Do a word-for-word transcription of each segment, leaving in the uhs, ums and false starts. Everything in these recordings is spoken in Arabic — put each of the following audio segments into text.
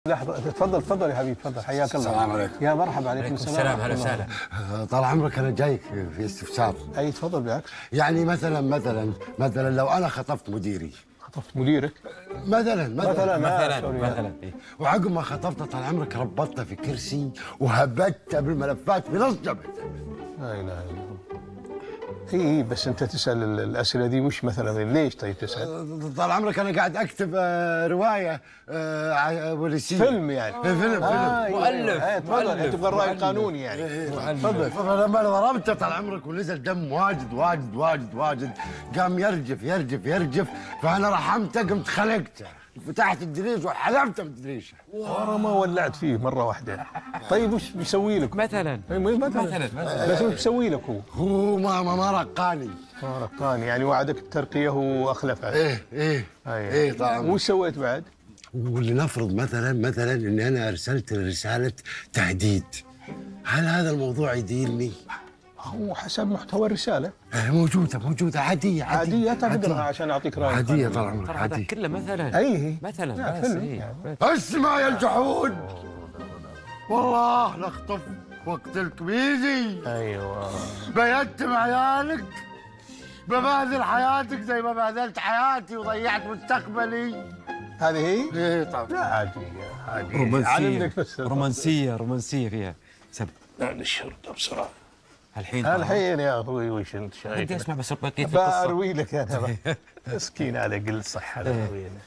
لحظة، تفضل تفضل يا حبيبي، تفضل، حياك الله. السلام عليكم. يا مرحبا، عليكم السلام. السلام، هلا وسهلا. طال عمرك انا جايك في استفسار. اي تفضل بالعكس. يعني مثلا مثلا مثلا لو انا خطفت مديري. خطفت مديرك؟ مثلا مثلا مثلا مثلا مثلا, مثلا وعقب ما خطفته طال عمرك ربطته في كرسي وهبته بالملفات في نص جبهته. لا اله الا الله. اي اي بس انت تسال ال- الاسئله دي مش مثلا ليش؟ طيب تسال؟ طال عمرك انا قاعد اكتب آه، روايه آه، ع- بوليسيه. فيلم يعني. إيه، فيلم آه فيلم مؤلف. اي تفضل، مؤلف. انت تبغى الراي مؤلف. القانوني يعني. تفضل. فلما ضربته طال عمرك ونزل دم واجد واجد واجد واجد، قام يرجف يرجف يرجف، فانا رحمته قمت خلقته، فتحت الدريش وحذفته بالدريشه. ورا ما ولعت فيه مره واحده. طيب وش بيسوي لك؟ مثلا إيه، مثلا مثلا مثلا بس وش بيسوي لك هو؟ هو ما ما, ما رقاني. ما رقاني يعني، وعدك الترقيه واخلفها. ايه ايه أيوة. ايه طال عمرك. وش سويت بعد؟ ولنفرض مثلا مثلا اني انا ارسلت رساله تهديد، هل هذا الموضوع يديرني؟ هو حسب محتوى الرساله. آه، موجوده موجوده عاديه عاديه عاديه تقدرها عشان اعطيك راي. عاديه طال عمرك ترى هذا عاديه. كله مثلا اي مثلا لا، بس فيلم إيه. يعني. اسمع يا الجحود، والله لاخطف واقتلك بيدي. ايوه بيتم عيالك، ببهدل حياتك زي ما بهدلت حياتي وضيعت مستقبلي. هذه هي؟ ايه طبعا. لا عاديه عاديه. رومانسية علمك بس رومانسية رومانسية فيها سب. لا الشرطه بسرعه. الحين الحين يا اخوي وش انت بدي شايف؟ اسمع بس بقية القصة. بروي لك انا. مسكين على قل صحه اروي له.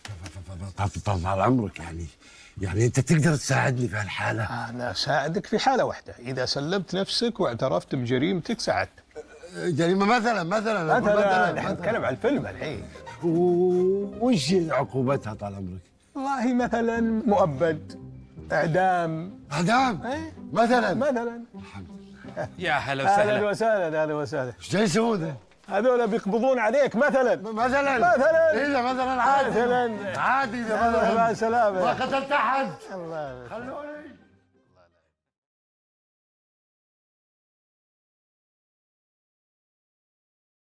طال عمرك يعني يعني انت تقدر تساعدني في هالحاله؟ انا اساعدك في حاله واحده، اذا سلمت نفسك واعترفت بجريمتك ساعدتك. جريمه مثلا مثلا مثلا نحن نتكلم عن الفيلم الحين. وش عقوبتها طال عمرك؟ والله مثلا مؤبد، اعدام. اعدام؟ ايه مثلا مثلا. يا هلا اهلا وسهلا. وسهلا اهلا وسهلا. ايش جاي يسوون ذا؟ هذول بيقبضون عليك مثلا. مثلا مثلا. اذا مثلا عادي مثلا عادي اذا مع مثلا السلامه. ما قتلت احد. الله. خلوني